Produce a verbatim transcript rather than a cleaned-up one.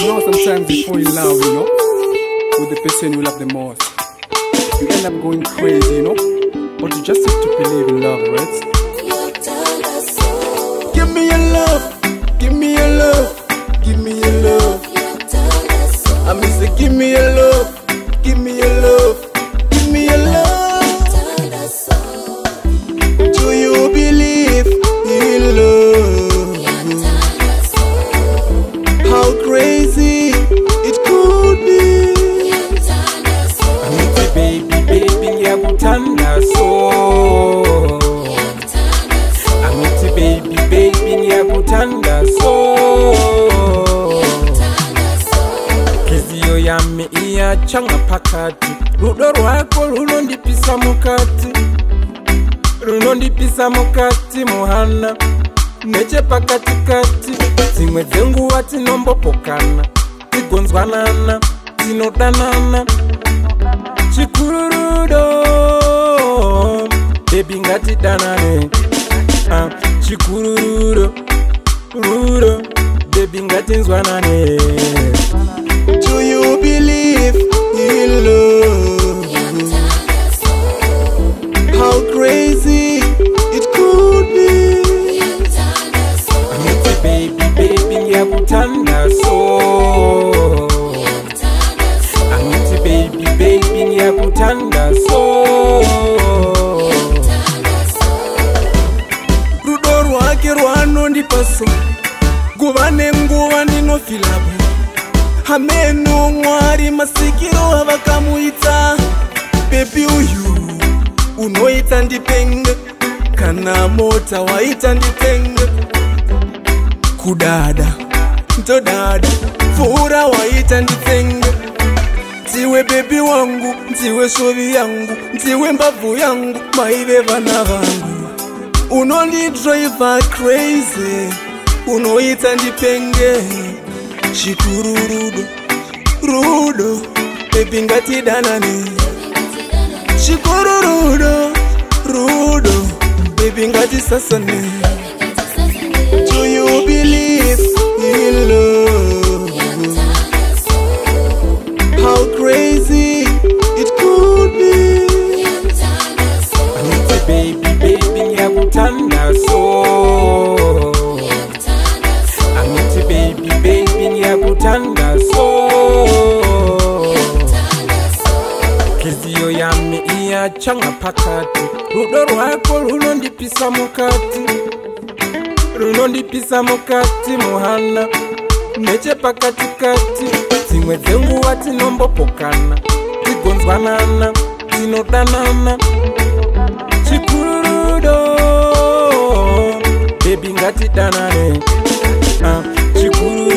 know, sometimes you fall in love, you know, with the person you love the most. You end up going crazy, you know, but you just have to believe in love, right? Give me your love, give me your love, give me your love. I mean, say, give me your love, give me your love, give me your love. Do you believe in love? How crazy it could be. Amiti baby, baby, yakutanda so. Amiti baby, baby, yakutanda so. Kiziyo yami iya changa pakati. Rudo rwako runondipisa mukati. Runondipisa mukati muhana. Neche pakati kati. Zimwe zengu wati nombopokana. Tigonzwanana, tinodanana. Chikururudo, baby ngati danane. Ah, chikururudo, rudo, baby ngati nzwanane. Do you believe in love? How crazy it could be. Amiti baby, baby yakutanda so. Amiti baby, baby yakutanda so. Rudo rwake rwanondipaso, nguva nenguva ndinofilabo. Hameno mwari masikiro avakamuita. Baby uyu unoita ndipenge, kana mota waita ndipenge. Kudada ntodada fura waita ndipenge. Ndiwe baby wangu, ndiwe shovi yangu, ndiwe mbavu yangu, maive vana vangu. Unondi driver crazy, unoita ndipenge. Chikururudo, rudo, baby ngati danane. Chikururudo, rudo, baby ngati sasane. Do you believe in love? How crazy it could be. Amiti baby, baby yakutanda so. Amiti baby, baby yakutanda so. Kiziyo yami iya changa pakati. Rudo rwako runondipisa mukati. Runondipisa mukati muhana. Neche pakati kati. Zimwe zengu wati nombopokana. Tigonzwanana, tinodanana. Chikururudo, baby ngati danane. Ah, chikururudo.